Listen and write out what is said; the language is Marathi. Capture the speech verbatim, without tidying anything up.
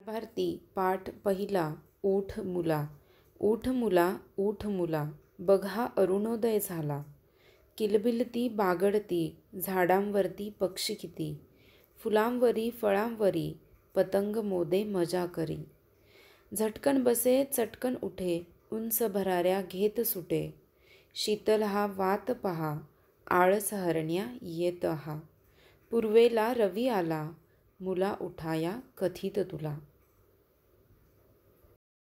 भारती पाठ पहिला. ऊठ मुला. ऊठ मुला, ऊठ मुला, बघा अरुणोदय झाला. किलबिलती बागडती झाडांवरती पक्षी किती. फुलांवरी फळांवरी पतंग मोदे मजा करी. झटकन बसे चटकन उठे, उंच भराऱ्या घेत सुटे. शीतल हा वात पहा, आळस हरण्या येत हा. पूर्वेला रवी आला, मुला उठाया कथित तुला.